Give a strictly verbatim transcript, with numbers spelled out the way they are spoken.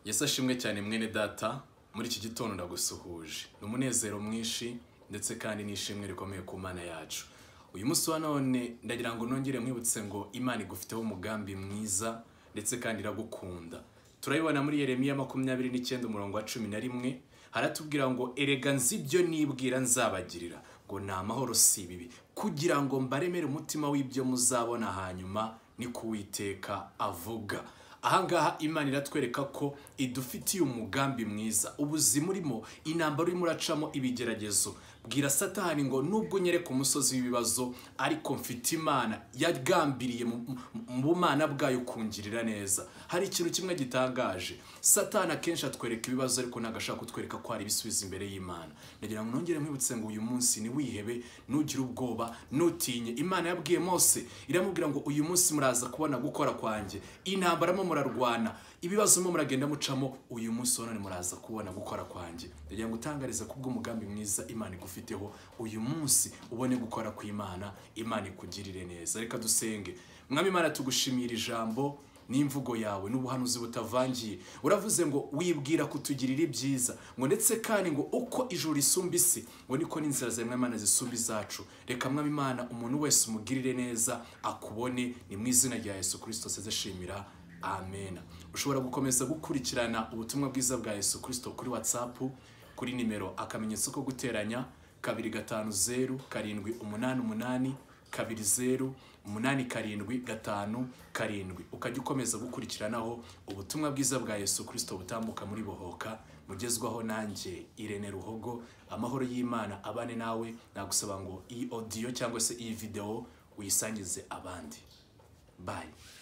Yesu ashimwe cyane mwene data, muri iki gitondo ndagusuhuje. Numunezero mwinshi ndetse kandi nishimwe rikomeye ku Mana yacu. Uyu munsi wa none ndagira ngo nongere mwibutse ngo Imana igufiteho umugambi mwiza ndetse kandi iragukunda. Turayibona muri Yeremiya makumyabiri n'icyenda umurongo wa cumi na rimwe, haratubwira ngo erega nzi ibyo nibwira nzabagirira, ngo ni amahoro si ibibi, kugira ngo mbaremere umutima w'ibyo muzabona hanyuma ni kuwiteka avuga. Ahangaha Imana iratwereka ko idufitiye umugambi mwiza. Ubuzima urimo, intambara urimo uracamo ibigeragezo, bwira Satani ngo nubwo nyere ku musozi w'ibibazo, ariko mfite Imana yagambiriye mu bumana bwayo kungirira neza. Hari ikintu kimwe gitangaje, Satani akenshi atwereka ibibazo ariko nagashaka kutwereka ko hari ibisubizo imbere y'Imana. Ndagira ngo nongere mwibutse ngo uyu munsi ni wihebe, nugira ubwoba, nutinye. Imana yabwiye Mose, iramubwira ngo uyu munsi muraza kubona gukora kwanjye, intambara mo murarwana, ibibazo mo muragenda mucamo, uyu munsi none muraza kubona gukora kwanjye. Ndagira ngo utangarize kubwo umugambi mwiza Imana igufiteho, uyu munsi ubone gukora ku Imana, Imana ikugirire neza. Reka dusenge. Mwami Imana, tugushimira ijambo n'imvugo yawe n'ubuhanuzi butavangiye. Uravuze ngo wibwira kutugirira ibyiza, ngo ndetse kandi ngo uko ijuru risumba isi, ngo niko n'inzira zawe Imana zisumba izacu. Reka Mwami Imana, umuntu wese umugirire neza, akubone, ni mu izina rya Yesu Kristo sezeshimira. Amen. Ushobora gukomeza gukurikirana ubutumwa bwiza bwa Yesu Kristo kuri WhatsApp kuri nimero akamenyetso ko guteranya kabiri gatanu zeru karindwi umunani umunani kabiri zeru umunani karindwi gatanu karindwi. Ukajya ukomeza gukurikiranaho ubutumwa bwiza bwa Yesu Kristo butambuka muri Bohoka, mugezwaho nanjye Irene Ruhogo. Amahoro y'Imana abane nawe. Nagusaba ngo iyi audio cyangwa se iyi video uyisangize abandi. Bye.